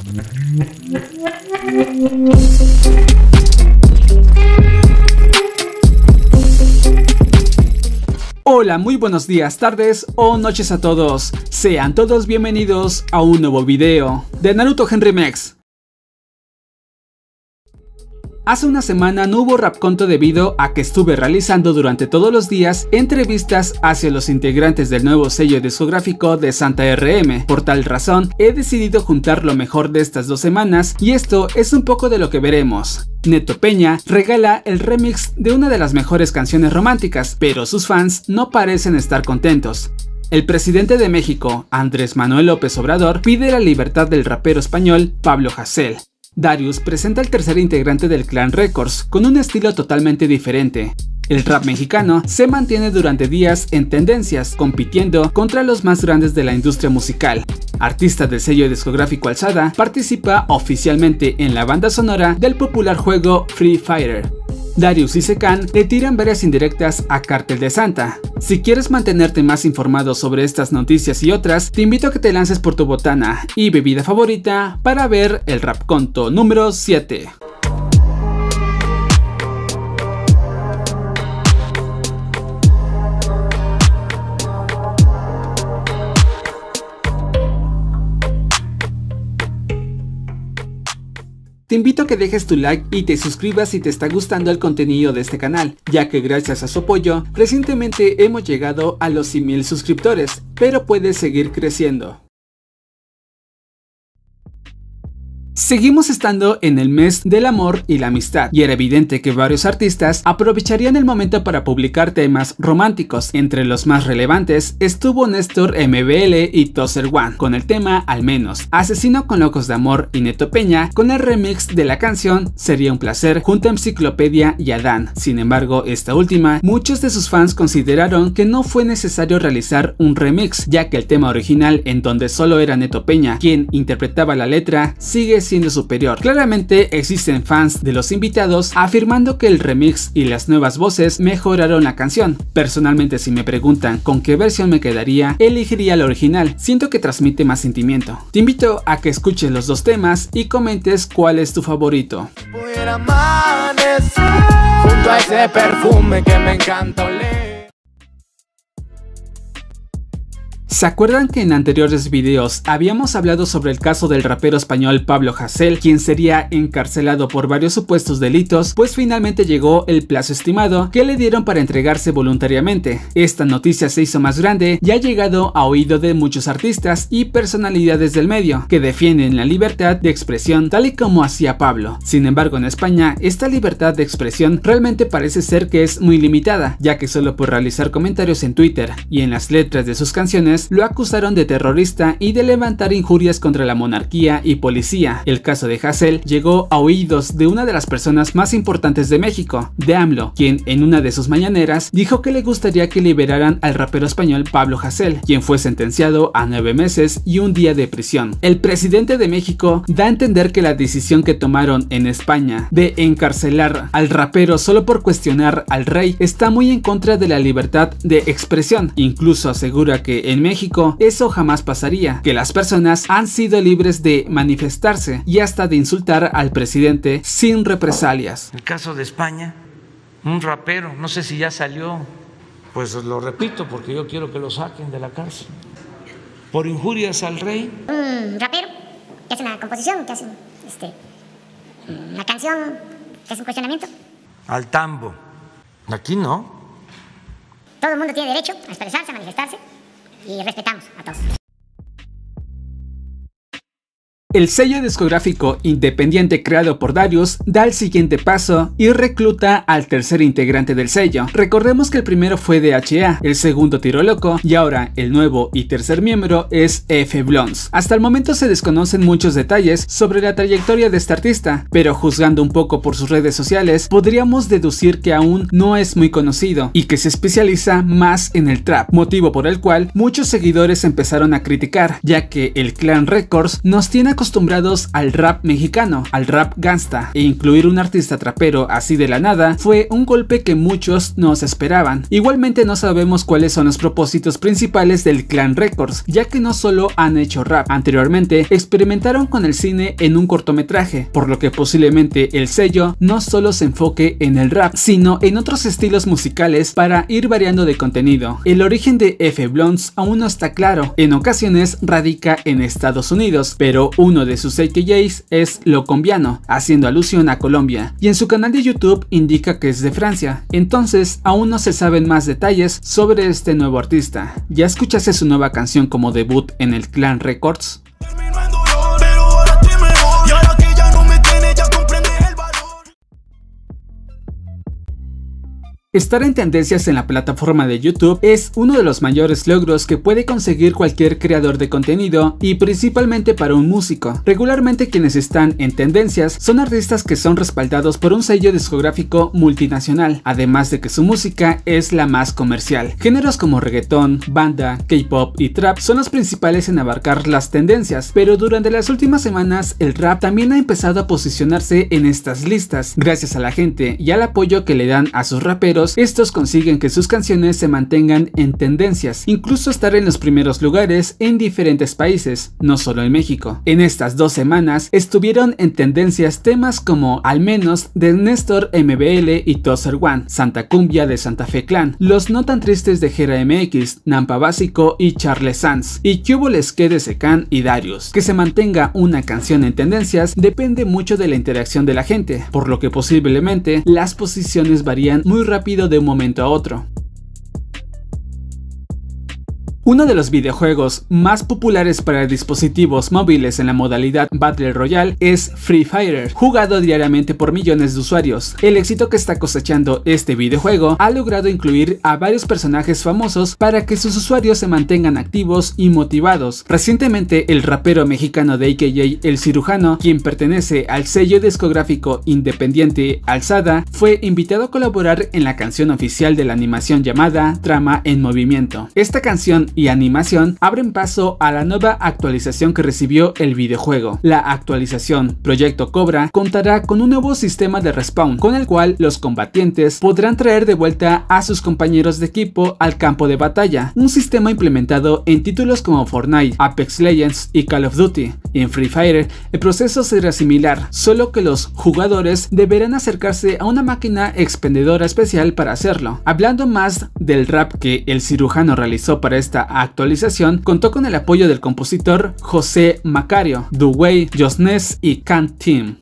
Hola, muy buenos días, tardes o noches a todos. Sean todos bienvenidos a un nuevo video de Naruto Henry Mex. Hace una semana no hubo Rap Conto debido a que estuve realizando durante todos los días entrevistas hacia los integrantes del nuevo sello discográfico de Santa RM. Por tal razón, he decidido juntar lo mejor de estas 2 semanas y esto es un poco de lo que veremos. Neto Peña regala el remix de una de las mejores canciones románticas, pero sus fans no parecen estar contentos. El presidente de México, Andrés Manuel López Obrador, pide la libertad del rapero español Pablo Hasél. Darius presenta al tercer integrante del Clan Records, con un estilo totalmente diferente. El rap mexicano se mantiene durante días en tendencias, compitiendo contra los más grandes de la industria musical. Artista del sello discográfico Alzada, participa oficialmente en la banda sonora del popular juego Free Fire. Darius y Secan le tiran varias indirectas a Cártel de Santa. Si quieres mantenerte más informado sobre estas noticias y otras, te invito a que te lances por tu botana y bebida favorita para ver el Rap Conto número 7. Te invito a que dejes tu like y te suscribas si te está gustando el contenido de este canal, ya que gracias a su apoyo, recientemente hemos llegado a los 100,000 suscriptores, pero puedes seguir creciendo. Seguimos estando en el mes del amor y la amistad, y era evidente que varios artistas aprovecharían el momento para publicar temas románticos. Entre los más relevantes estuvo Néstor MBL y Tozer One, con el tema Al menos, Asesino con Locos de Amor y Neto Peña con el remix de la canción Sería un placer junto a Enciclopedia y Adán. Sin embargo, esta última, muchos de sus fans consideraron que no fue necesario realizar un remix, ya que el tema original, en donde solo era Neto Peña quien interpretaba la letra, sigue siendo superior. Claramente existen fans de los invitados afirmando que el remix y las nuevas voces mejoraron la canción. Personalmente, si me preguntan con qué versión me quedaría, elegiría la original. Siento que transmite más sentimiento. Te invito a que escuches los dos temas y comentes cuál es tu favorito. Voy a amanecer junto a ese perfume que me encanta oler. ¿Se acuerdan que en anteriores videos habíamos hablado sobre el caso del rapero español Pablo Hasél, quien sería encarcelado por varios supuestos delitos? Pues finalmente llegó el plazo estimado que le dieron para entregarse voluntariamente. Esta noticia se hizo más grande y ha llegado a oído de muchos artistas y personalidades del medio, que defienden la libertad de expresión tal y como hacía Pablo. Sin embargo, en España, esta libertad de expresión realmente parece ser que es muy limitada, ya que solo por realizar comentarios en Twitter y en las letras de sus canciones lo acusaron de terrorista y de levantar injurias contra la monarquía y policía. El caso de Hasél llegó a oídos de una de las personas más importantes de México, de AMLO, quien en una de sus mañaneras dijo que le gustaría que liberaran al rapero español Pablo Hasél, quien fue sentenciado a 9 meses y 1 día de prisión. El presidente de México da a entender que la decisión que tomaron en España de encarcelar al rapero solo por cuestionar al rey está muy en contra de la libertad de expresión. Incluso asegura que en México eso jamás pasaría, que las personas han sido libres de manifestarse y hasta de insultar al presidente sin represalias. El caso de España, un rapero, no sé si ya salió, pues lo repito porque yo quiero que lo saquen de la cárcel, por injurias al rey. Un rapero que hace una composición, que hace una canción, que hace un cuestionamiento. Al tambo. Aquí no. Todo el mundo tiene derecho a expresarse, a manifestarse. Y respetamos a todos. El sello discográfico independiente creado por Darius da el siguiente paso y recluta al tercer integrante del sello. Recordemos que el primero fue DHA, el segundo Tiro Loco y ahora el nuevo y tercer miembro es F. Blonds. Hasta el momento se desconocen muchos detalles sobre la trayectoria de este artista, pero juzgando un poco por sus redes sociales podríamos deducir que aún no es muy conocido y que se especializa más en el trap, motivo por el cual muchos seguidores empezaron a criticar, ya que el Clan Records nos tiene acostumbrados acostumbrados al rap mexicano, al rap gangsta, e incluir un artista trapero así de la nada fue un golpe que muchos no se esperaban. Igualmente no sabemos cuáles son los propósitos principales del Clan Records, ya que no solo han hecho rap, anteriormente experimentaron con el cine en un cortometraje, por lo que posiblemente el sello no solo se enfoque en el rap, sino en otros estilos musicales para ir variando de contenido. El origen de F. Blonds aún no está claro, en ocasiones radica en Estados Unidos, pero uno de sus AKJs es Locombiano, haciendo alusión a Colombia, y en su canal de YouTube indica que es de Francia. Entonces aún no se saben más detalles sobre este nuevo artista. ¿Ya escuchaste su nueva canción como debut en el Clan Records? Estar en tendencias en la plataforma de YouTube es uno de los mayores logros que puede conseguir cualquier creador de contenido, y principalmente para un músico. Regularmente quienes están en tendencias son artistas que son respaldados por un sello discográfico multinacional, además de que su música es la más comercial. Géneros como reggaetón, banda, K-pop y trap son los principales en abarcar las tendencias, pero durante las últimas semanas el rap también ha empezado a posicionarse en estas listas. Gracias a la gente y al apoyo que le dan a sus raperos, estos consiguen que sus canciones se mantengan en tendencias, incluso estar en los primeros lugares en diferentes países, no solo en México. En estas 2 semanas estuvieron en tendencias temas como Al menos de Néstor MBL y Tozer One, Santa Cumbia de Santa Fe Clan, Los no tan tristes de Jera MX, Nampa Básico y Charles Sanz, y ¿Qué hubo les que de Secán y Darius? Que se mantenga una canción en tendencias depende mucho de la interacción de la gente, por lo que posiblemente las posiciones varían muy rápido de un momento a otro. Uno de los videojuegos más populares para dispositivos móviles en la modalidad Battle Royale es Free Fire, jugado diariamente por millones de usuarios. El éxito que está cosechando este videojuego ha logrado incluir a varios personajes famosos para que sus usuarios se mantengan activos y motivados. Recientemente el rapero mexicano de AKJ El Cirujano, quien pertenece al sello discográfico independiente Alzada, fue invitado a colaborar en la canción oficial de la animación llamada Trama en Movimiento. Esta canción y animación abren paso a la nueva actualización que recibió el videojuego. La actualización Proyecto Cobra contará con un nuevo sistema de respawn, con el cual los combatientes podrán traer de vuelta a sus compañeros de equipo al campo de batalla, un sistema implementado en títulos como Fortnite, Apex Legends y Call of Duty. En Free Fire el proceso será similar, solo que los jugadores deberán acercarse a una máquina expendedora especial para hacerlo. Hablando más del rap que El Cirujano realizó para esta actualización, contó con el apoyo del compositor José Macario, Duway, Josnes y Kant Team.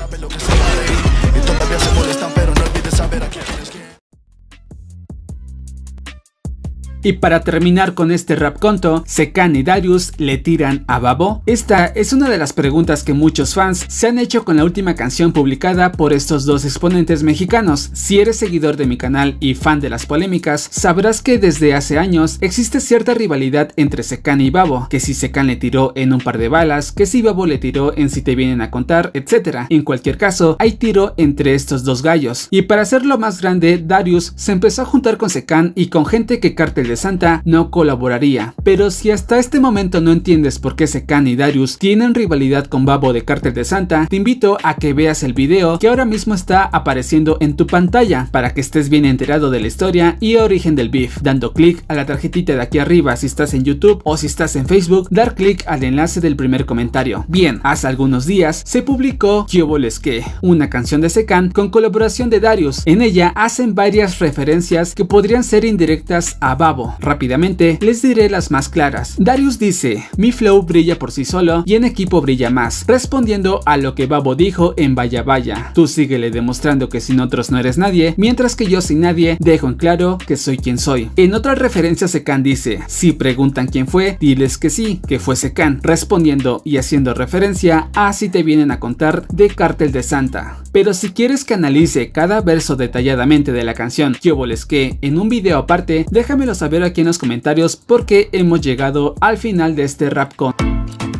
Y para terminar con este rap conto, Secán y Darius le tiran a Babo. Esta es una de las preguntas que muchos fans se han hecho con la última canción publicada por estos dos exponentes mexicanos. Si eres seguidor de mi canal y fan de las polémicas, sabrás que desde hace años existe cierta rivalidad entre Secán y Babo, que si Secán le tiró en un par de balas, que si Babo le tiró en Si te vienen a contar, etc. En cualquier caso, hay tiro entre estos dos gallos. Y para hacerlo más grande, Darius se empezó a juntar con Secán y con gente que Cártel de Santa no colaboraría. Pero si hasta este momento no entiendes por qué Secán y Darius tienen rivalidad con Babo de Cártel de Santa, te invito a que veas el video que ahora mismo está apareciendo en tu pantalla para que estés bien enterado de la historia y origen del beef, dando clic a la tarjetita de aquí arriba si estás en YouTube, o si estás en Facebook, dar clic al enlace del primer comentario. Bien, hace algunos días se publicó ¿Qué hubo les que?, una canción de Secán con colaboración de Darius. En ella hacen varias referencias que podrían ser indirectas a Babo. Rápidamente les diré las más claras. Darius dice: mi flow brilla por sí solo y en equipo brilla más, respondiendo a lo que Babo dijo en Vaya Vaya: tú síguele demostrando que sin otros no eres nadie, mientras que yo sin nadie dejo en claro que soy quien soy. En otra referencia, Secán dice: si preguntan quién fue, diles que sí, que fue Secán, respondiendo y haciendo referencia a Si te vienen a contar de Cártel de Santa. Pero si quieres que analice cada verso detalladamente de la canción ¿Qué hubo les que? En un video aparte, déjamelo saber aquí en los comentarios, porque hemos llegado al final de este rap con.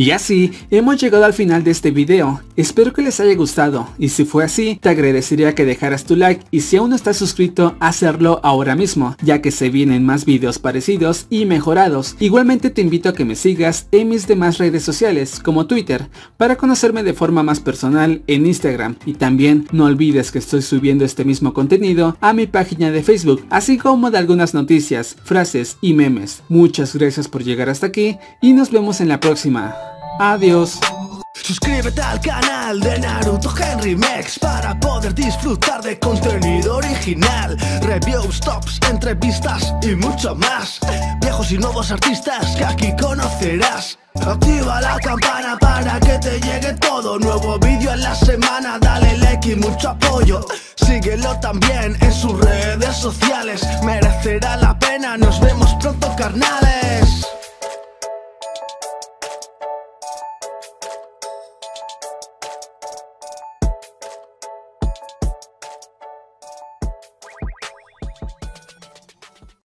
Y así, hemos llegado al final de este video. Espero que les haya gustado, y si fue así, te agradecería que dejaras tu like, y si aún no estás suscrito, hacerlo ahora mismo, ya que se vienen más videos parecidos y mejorados. Igualmente te invito a que me sigas en mis demás redes sociales, como Twitter, para conocerme de forma más personal en Instagram, y también no olvides que estoy subiendo este mismo contenido a mi página de Facebook, así como de algunas noticias, frases y memes. Muchas gracias por llegar hasta aquí, y nos vemos en la próxima. Adiós. Suscríbete al canal de Naruto Henry Mex para poder disfrutar de contenido original, reviews, tops, entrevistas y mucho más. Viejos y nuevos artistas que aquí conocerás. Activa la campana para que te llegue todo. Nuevo vídeo en la semana, dale like y mucho apoyo. Síguelo también en sus redes sociales, merecerá la pena. Nos vemos pronto, carnales.